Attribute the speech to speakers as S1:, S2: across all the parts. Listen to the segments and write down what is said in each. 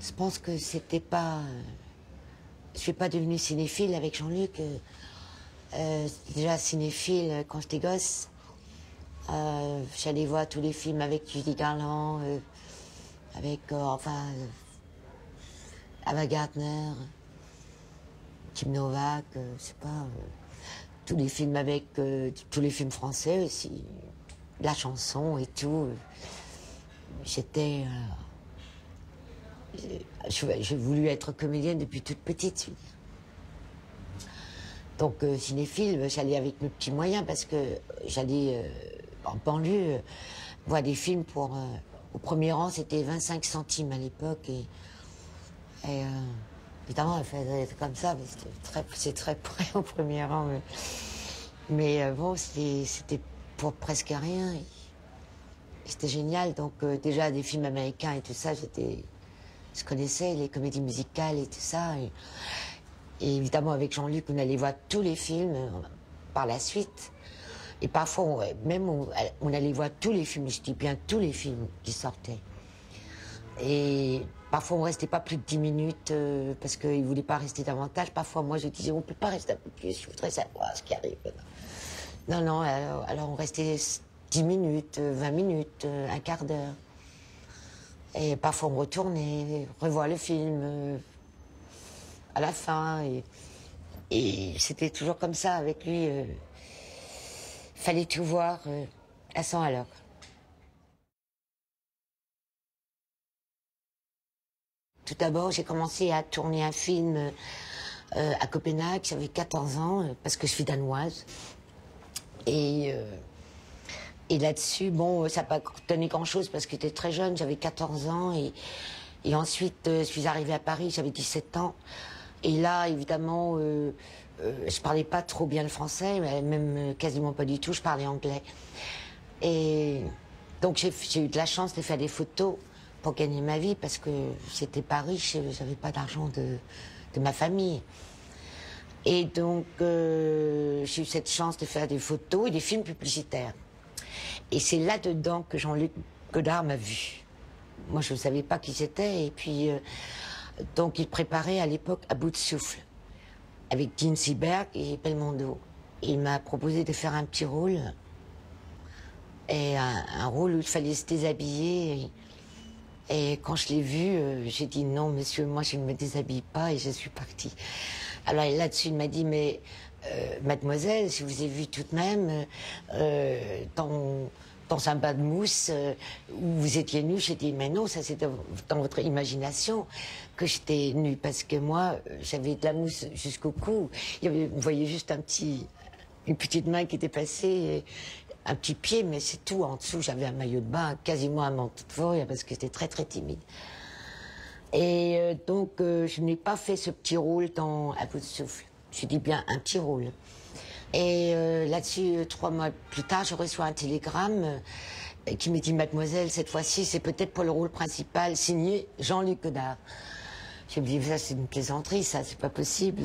S1: Je pense que c'était pas... je suis pas devenue cinéphile avec Jean-Luc. Déjà cinéphile quand j'étais gosse. J'allais voir tous les films avec Judy Garland, avec Ava Gardner, Kim Novak, je sais pas, tous les films avec tous les films français aussi, la chanson et tout. J'étais, j'ai voulu être comédienne depuis toute petite. Donc cinéphile, j'allais avec mes petits moyens parce que j'allais en banlieue voir des films pour... au premier rang, c'était 25 centimes à l'époque et évidemment, elle faisait comme ça, mais c'est très près au premier rang. Mais bon, c'était pour presque rien. C'était génial. Donc déjà des films américains et tout ça, je connaissais les comédies musicales et tout ça. Et évidemment, avec Jean-Luc, on allait voir tous les films par la suite. Et parfois, on allait voir tous les films, je dis bien tous les films qui sortaient. Et parfois, on restait pas plus de 10 minutes parce qu'il voulait pas rester davantage. Parfois, moi, je disais, on peut pas rester un peu plus, je voudrais savoir ce qui arrive. Non, alors on restait 10 minutes, 20 minutes, un quart d'heure. Et parfois, on retournait, revoir le film à la fin. Et c'était toujours comme ça avec lui. Fallait tout voir à 100 à l'heure. Tout d'abord, j'ai commencé à tourner un film à Copenhague, j'avais 14 ans, parce que je suis danoise. Et là-dessus, bon, ça n'a pas donné grand-chose parce que j'étais très jeune, j'avais 14 ans. Et ensuite, je suis arrivée à Paris, j'avais 17 ans. Et là, évidemment, je parlais pas trop bien le français, même quasiment pas du tout, je parlais anglais. Et donc j'ai eu de la chance de faire des photos pour gagner ma vie parce que j'étais pas riche, j'avais pas d'argent de ma famille. Et donc j'ai eu cette chance de faire des photos et des films publicitaires. Et c'est là-dedans que Jean-Luc Godard m'a vu. Moi, je ne savais pas qui c'était. Et puis, donc, il préparait à l'époque À bout de souffle, avec Dean Seberg et Belmondo. Et il m'a proposé de faire un petit rôle. Et un rôle où il fallait se déshabiller. Et quand je l'ai vu, j'ai dit non, monsieur, moi, je ne me déshabille pas. Et je suis partie. Alors là-dessus, il m'a dit, mais mademoiselle, je vous ai vu tout de même dans un bain de mousse où vous étiez nue. J'ai dit, mais non, ça c'est dans votre imagination que j'étais nue. Parce que moi, j'avais de la mousse jusqu'au cou. Vous voyez juste une petite main qui était passée, un petit pied, mais c'est tout. En dessous, j'avais un maillot de bain, quasiment un manteau de fourrure, parce que j'étais très très timide. Et donc, je n'ai pas fait ce petit rôle dans À bout de souffle. Je dis bien un petit rôle. Et là-dessus, 3 mois plus tard, je reçois un télégramme qui me dit, mademoiselle, cette fois-ci, c'est peut-être pour le rôle principal, signé Jean-Luc Godard. Je me dis, ça c'est une plaisanterie, ça, c'est pas possible.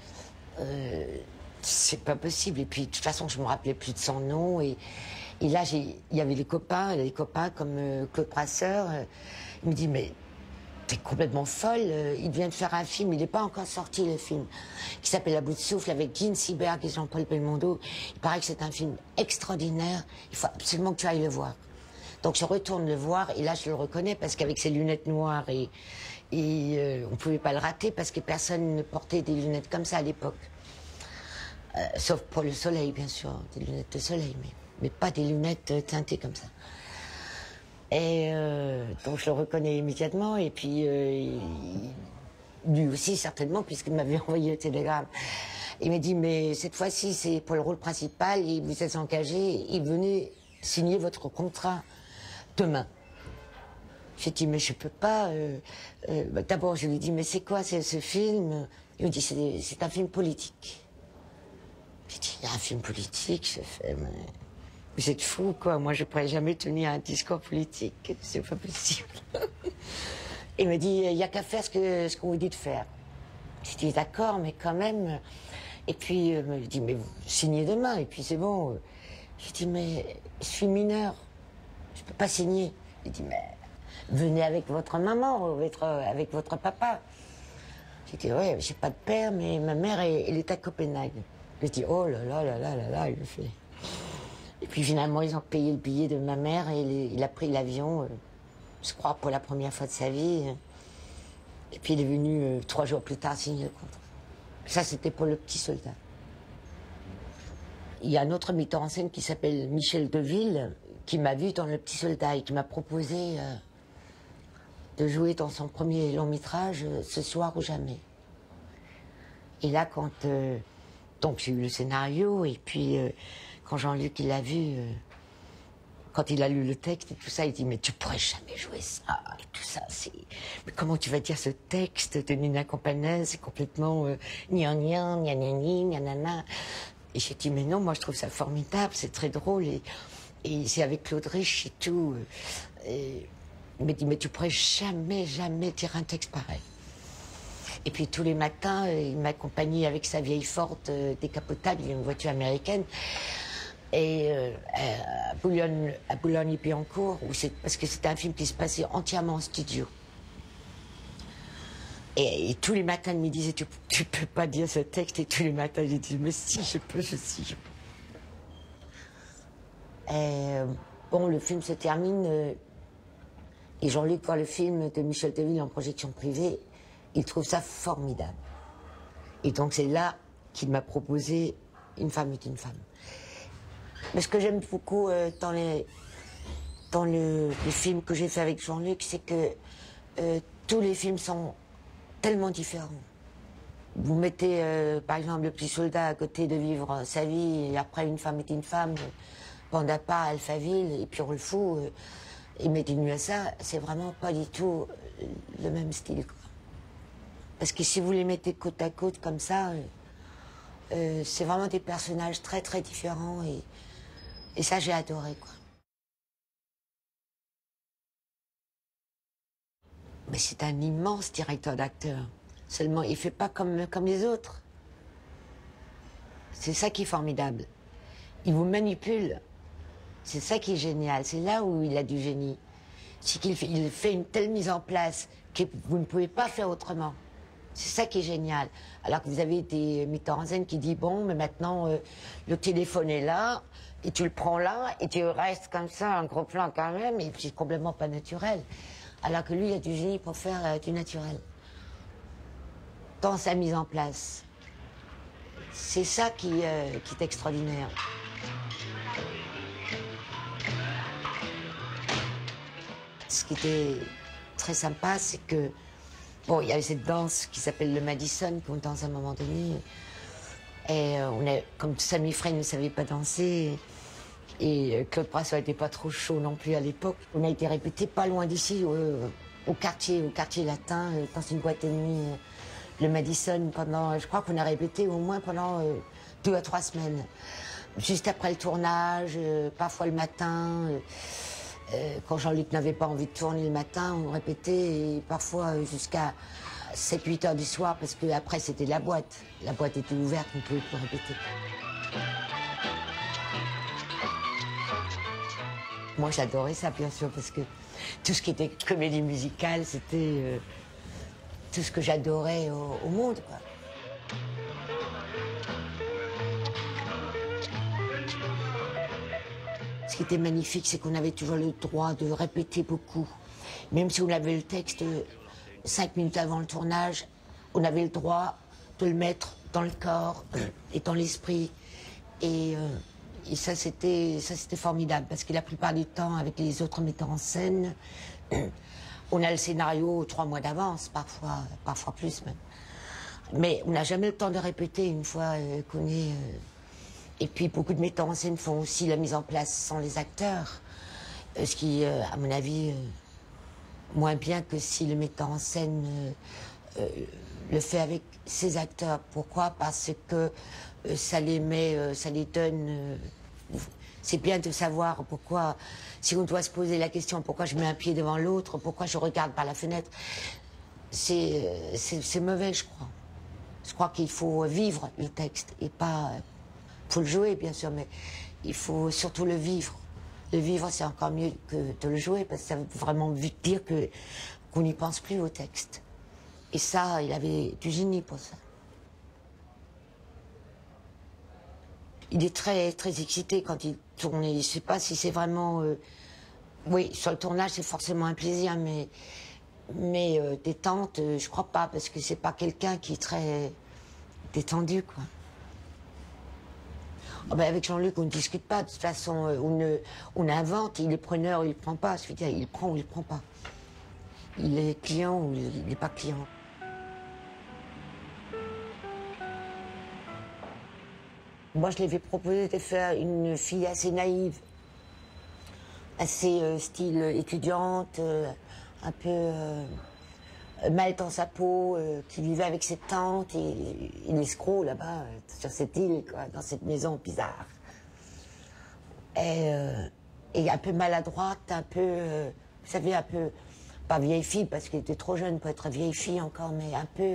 S1: C'est pas possible. Et puis, de toute façon, je me rappelais plus de son nom. Et là, il y avait les copains comme Claude Brasseur. Il me dit, mais t'es complètement folle, il vient de faire un film, il n'est pas encore sorti le film, qui s'appelle À bout de souffle avec Dean Seberg et Jean-Paul Belmondo. Il paraît que c'est un film extraordinaire, il faut absolument que tu ailles le voir. Donc je retourne le voir et là je le reconnais parce qu'avec ses lunettes noires on ne pouvait pas le rater parce que personne ne portait des lunettes comme ça à l'époque. Sauf pour le soleil bien sûr, des lunettes de soleil, mais pas des lunettes teintées comme ça. Et donc je le reconnais immédiatement et puis lui aussi certainement puisqu'il m'avait envoyé le télégramme. Il m'a dit mais cette fois-ci c'est pour le rôle principal et vous êtes engagé, il venait signer votre contrat demain. J'ai dit mais je peux pas. D'abord je lui ai dit mais c'est quoi ce film? Il me dit c'est un film politique. J'ai dit il y a un film politique, je fais mais... Vous êtes fou, quoi. Moi, je ne pourrais jamais tenir un discours politique. C'est pas possible. Il me dit, il n'y a qu'à faire ce qu'on vous dit de faire. Je dis, d'accord, mais quand même. Et puis, il me dit, mais vous signez demain, et puis c'est bon. Je dis, mais je suis mineure. Je ne peux pas signer. Il dit, mais venez avec votre maman ou avec votre papa. J'ai dit, ouais, j'ai pas de père, mais ma mère, elle est à Copenhague. J'ai dit, oh là là là là là là, il le fait. Et puis finalement, ils ont payé le billet de ma mère et il a pris l'avion, je crois, pour la première fois de sa vie. Et puis il est venu 3 jours plus tard signer le contrat. Ça, c'était pour Le Petit Soldat. Il y a un autre metteur en scène qui s'appelle Michel Deville, qui m'a vu dans Le Petit Soldat et qui m'a proposé de jouer dans son premier long métrage, Ce soir ou jamais. Et là, donc j'ai eu le scénario, et puis quand Jean-Luc il l'a vu, quand il a lu le texte et tout ça, il dit, mais tu pourrais jamais jouer ça, et tout ça, mais comment tu vas dire ce texte de Nina Campanès, c'est complètement gnangnan, gnagnani, gnagnana. Et j'ai dit, mais non, moi je trouve ça formidable, c'est très drôle, et c'est avec Claude Rich et tout. Il m'a dit, mais tu pourrais jamais, jamais dire un texte pareil. Et puis tous les matins, il m'accompagnait avec sa vieille Ford décapotable, il a une voiture américaine, et à Boulogne-Billancourt, parce que c'était un film qui se passait entièrement en studio. Et tous les matins, il me disait, tu peux pas dire ce texte, et tous les matins, j'ai dit, mais si, je peux, si, je peux. Bon, le film se termine, et Jean-Luc voit le film de Michel Deville en projection privée, il trouve ça formidable. Et donc c'est là qu'il m'a proposé Une femme est une femme. Mais ce que j'aime beaucoup dans les films que j'ai fait avec Jean-Luc, c'est que tous les films sont tellement différents. Vous mettez par exemple Le Petit Soldat à côté de Vivre sa vie, et après Une femme est une femme, Bande à part, Alphaville, et puis on le fout, et mettez nu à ça, c'est vraiment pas du tout le même style, quoi. Parce que si vous les mettez côte à côte comme ça, c'est vraiment des personnages très très différents, et ça j'ai adoré, quoi. Mais c'est un immense directeur d'acteur. Seulement, il fait pas comme les autres. C'est ça qui est formidable. Il vous manipule. C'est ça qui est génial. C'est là où il a du génie. C'est qu'il fait une telle mise en place que vous ne pouvez pas faire autrement. C'est ça qui est génial. Alors que vous avez des metteurs en scène qui disent, bon, mais maintenant, le téléphone est là, et tu le prends là, et tu restes comme ça, un gros plan quand même, et c'est complètement pas naturel. Alors que lui, il a du génie pour faire du naturel. Dans sa mise en place. C'est ça qui est extraordinaire. Ce qui était très sympa, c'est que, bon, il y avait cette danse qui s'appelle le Madison, qu'on danse à un moment donné. Et comme Sami Frey ne savait pas danser, et Claude Brasseur n'était pas trop chaud non plus à l'époque, on a été répété pas loin d'ici, au quartier latin, dans une boîte de nuit, le Madison, je crois qu'on a répété au moins pendant 2 à 3 semaines. Juste après le tournage, parfois le matin. Quand Jean-Luc n'avait pas envie de tourner le matin, on répétait, et parfois jusqu'à 7-8 heures du soir, parce qu'après c'était la boîte. La boîte était ouverte, on ne pouvait plus répéter. Moi j'adorais ça, bien sûr, parce que tout ce qui était comédie musicale, c'était tout ce que j'adorais au monde, quoi. Ce qui était magnifique, c'est qu'on avait toujours le droit de répéter beaucoup. Même si on avait le texte 5 minutes avant le tournage, on avait le droit de le mettre dans le corps et dans l'esprit. Et ça, c'était formidable, parce que la plupart du temps, avec les autres metteurs en scène, on a le scénario 3 mois d'avance, parfois plus même. Mais on n'a jamais le temps de répéter une fois qu'on est... Et puis beaucoup de metteurs en scène font aussi la mise en place sans les acteurs, ce qui, à mon avis, moins bien que si le metteur en scène le fait avec ses acteurs. Pourquoi? Parce que ça les donne... c'est bien de savoir pourquoi, si on doit se poser la question pourquoi je mets un pied devant l'autre, pourquoi je regarde par la fenêtre, c'est mauvais, je crois. Je crois qu'il faut vivre le texte et pas... Il faut le jouer, bien sûr, mais il faut surtout le vivre. De vivre, c'est encore mieux que de le jouer, parce que ça veut vraiment vite dire qu'on n'y pense plus au texte. Et ça, il avait du génie pour ça. Il est très, très excité quand il tourne. Je ne sais pas si c'est vraiment... Oui, sur le tournage, c'est forcément un plaisir, mais détente, je crois pas, parce que c'est pas quelqu'un qui est très détendu, quoi. Oh ben avec Jean-Luc, on ne discute pas. De toute façon, on invente. Il est preneur ou il ne prend pas. Je veux dire, il prend ou il ne prend pas. Il est client ou il n'est pas client. Moi, je lui avais proposé de faire une fille assez naïve, assez style étudiante, un peu mal dans sa peau, qui vivait avec ses tantes et l'escroc là-bas, sur cette île, quoi, dans cette maison bizarre. Et un peu maladroite, un peu, vous savez, un peu, pas vieille fille, parce qu'elle était trop jeune pour être vieille fille encore, mais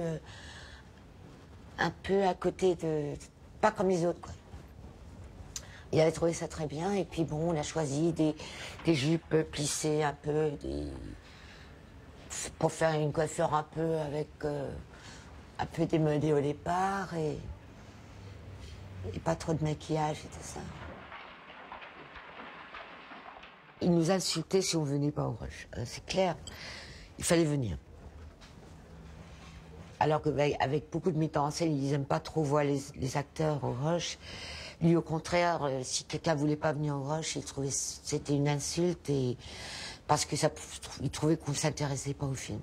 S1: un peu à côté de, pas comme les autres, quoi. Il avait trouvé ça très bien, et puis bon, on a choisi des jupes plissées un peu, pour faire une coiffure un peu avec un peu démodée au départ, et pas trop de maquillage et tout ça. Il nous insultait si on ne venait pas au Rush, c'est clair. Il fallait venir. Alors qu'avec beaucoup de metteurs en scène, ils n'aiment pas trop voir les acteurs au Rush. Lui, au contraire, si quelqu'un ne voulait pas venir au Rush, il trouvait c'était une insulte, et parce que il trouvait qu'on ne s'intéressait pas au film.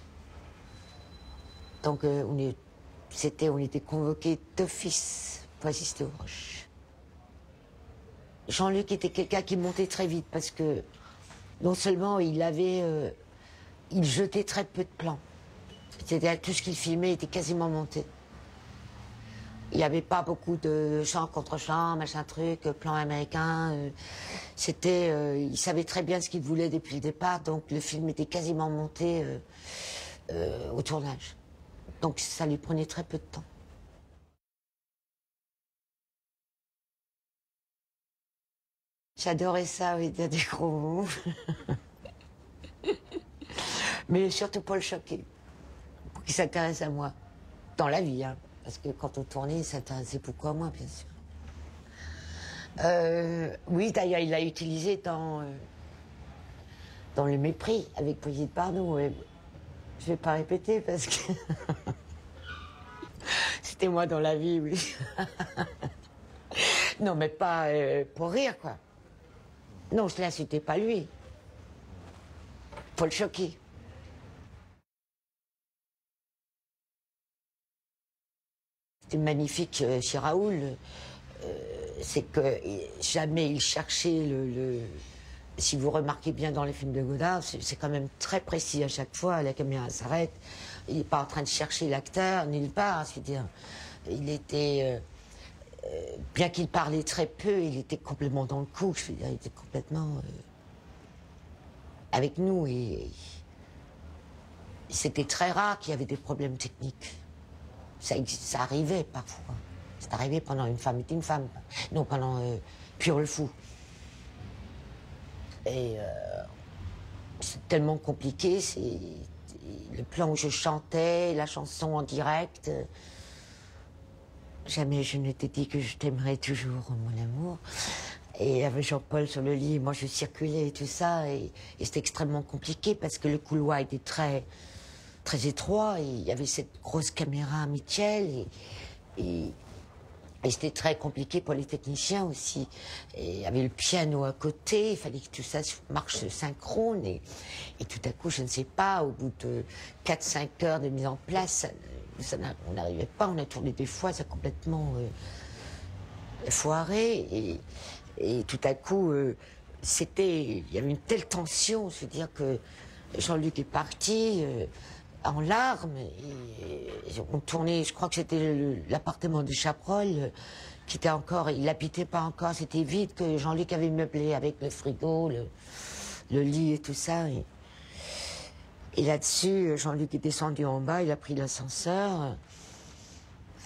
S1: Donc on était convoqués d'office pour assister au Rush. Jean-Luc était quelqu'un qui montait très vite, parce que non seulement il jetait très peu de plans. C'est-à-dire tout ce qu'il filmait était quasiment monté. Il n'y avait pas beaucoup de chants contre chants, machin truc, plan américain. Il savait très bien ce qu'il voulait depuis le départ, donc le film était quasiment monté au tournage. Donc ça lui prenait très peu de temps. J'adorais ça, oui, dire des gros mots. Mais surtout pour le choquer, pour qu'il s'intéresse à moi. Dans la vie, hein. Parce que quand on tournait, il s'intéressait beaucoup à moi, bien sûr. Oui, d'ailleurs, il l'a utilisé dans Le Mépris, avec Brigitte Bardot. Je ne vais pas répéter, parce que... C'était moi dans la vie, oui. Non, mais pas pour rire, quoi. Non, je ne l'insultais pas lui. Pour le choquer. C'était magnifique chez Raoul. C'est que jamais il cherchait Si vous remarquez bien dans les films de Godard, c'est quand même très précis à chaque fois. La caméra s'arrête. Il n'est pas en train de chercher l'acteur, nulle part. C'est-à-dire, il était... bien qu'il parlait très peu, il était complètement dans le coup. Je veux dire, il était complètement avec nous. Et c'était très rare qu'il y avait des problèmes techniques. Ça arrivait parfois. C'est arrivé pendant Une femme est une femme. Non, pendant Pure le fou. Et c'est tellement compliqué. C'est le plan où je chantais, la chanson en direct. Jamais je ne t'ai dit que je t'aimerais toujours, mon amour. Et avec Jean-Paul sur le lit, moi je circulais et tout ça. Et c'était extrêmement compliqué parce que le couloir était très, très étroit. Et il y avait cette grosse caméra Mitchell. Et c'était très compliqué pour les techniciens aussi. Et il y avait le piano à côté, il fallait que tout ça marche synchrone. Et tout à coup, je ne sais pas, au bout de 4-5 heures de mise en place, on n'arrivait pas, on a tourné des fois, ça a complètement foiré. Et tout à coup, il y avait une telle tension, je veux dire que Jean-Luc est parti... en larmes, et on tournait, je crois que c'était l'appartement de Chabrol, qui était encore, il n'habitait pas encore, c'était vide, que Jean-Luc avait meublé avec le frigo, le lit et tout ça. Et là-dessus, Jean-Luc est descendu en bas, il a pris l'ascenseur,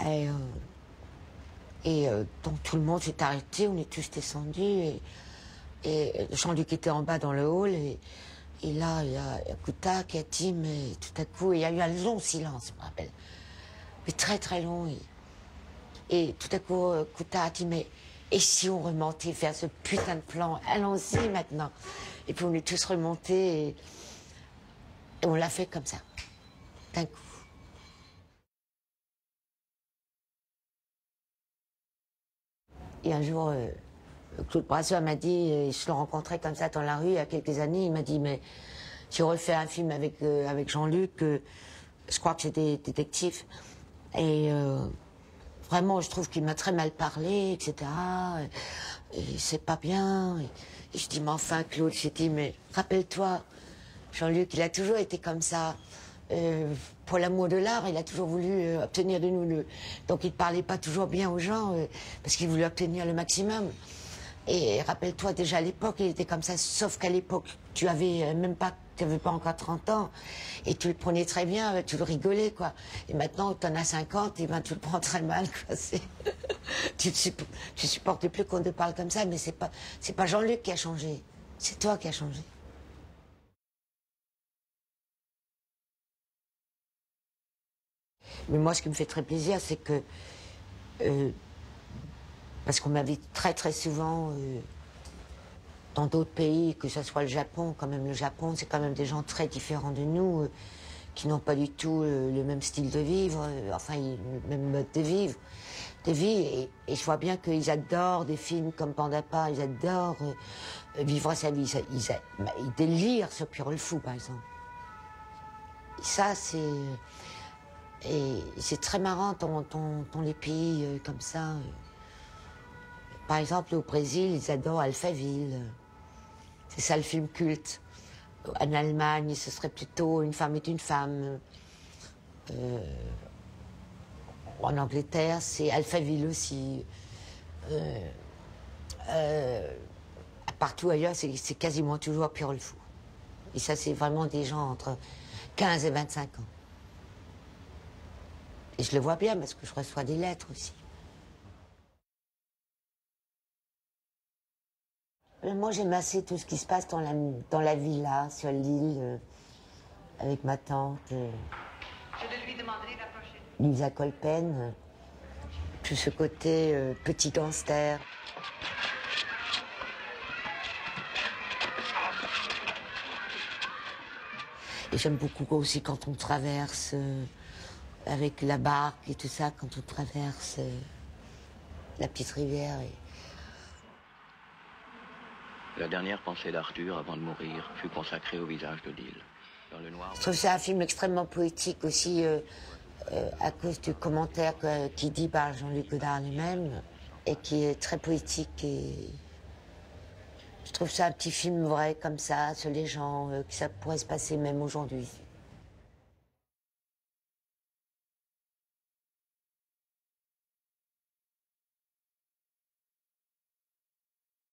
S1: donc tout le monde s'est arrêté, on est tous descendus, Et Jean-Luc était en bas dans le hall, et là, il y a Kouta qui a dit, mais tout à coup, il y a eu un long silence, je me rappelle. Mais très très long. Et tout à coup, Kouta a dit, mais et si on remontait faire ce putain de plan? Allons-y maintenant. Et puis on est tous remontés, et on l'a fait comme ça, d'un coup. Et un jour, Claude Brasseur m'a dit, je le rencontrais comme ça dans la rue il y a quelques années, il m'a dit, mais j'ai refait un film avec Jean-Luc, je crois que c'était Détective, et vraiment je trouve qu'il m'a très mal parlé, etc. Et c'est pas bien. Et je dis, mais enfin Claude, j'ai dit, mais rappelle-toi, Jean-Luc, il a toujours été comme ça. Pour l'amour de l'art, il a toujours voulu obtenir de nous Donc il ne parlait pas toujours bien aux gens, parce qu'il voulait obtenir le maximum. Et rappelle-toi, déjà à l'époque, il était comme ça, sauf qu'à l'époque, tu avais pas encore 30 ans, et tu le prenais très bien, tu le rigolais, quoi. Et maintenant, tu en as 50, et ben, tu le prends très mal, quoi. Tu supportes plus qu'on te parle comme ça, mais c'est pas Jean-Luc qui a changé, c'est toi qui as changé. Mais moi, ce qui me fait très plaisir, c'est que... parce qu'on m'invite très très souvent dans d'autres pays, que ce soit le Japon. Quand même, le Japon, c'est quand même des gens très différents de nous, qui n'ont pas du tout le même style de vivre, enfin, le même mode de vie. Et je vois bien qu'ils adorent des films comme Pandapa, ils adorent vivre sa vie. Ils délirent sur Pierrot le Fou, par exemple. Et ça, c'est... Et c'est très marrant dans les pays comme ça. Par exemple, au Brésil, ils adorent Alphaville. C'est ça le film culte. En Allemagne, ce serait plutôt Une femme est une femme. En Angleterre, c'est Alphaville aussi. Partout ailleurs, c'est quasiment toujours Pierrot le Fou. Et ça, c'est vraiment des gens entre 15 et 25 ans. Et je le vois bien parce que je reçois des lettres aussi. Moi, j'aime assez tout ce qui se passe dans la villa, sur l'île, avec ma tante, Lisa Colpen, tout ce côté petit gangster. Et j'aime beaucoup aussi quand on traverse avec la barque et tout ça, quand on traverse la petite rivière.
S2: La dernière pensée d'Arthur avant de mourir fut consacrée au visage de l'île.
S1: Je trouve ça un film extrêmement poétique aussi, à cause du commentaire qui dit par Jean-Luc Godard lui-même, et qui est très poétique. Et je trouve ça un petit film vrai comme ça, sur les gens, que ça pourrait se passer même aujourd'hui.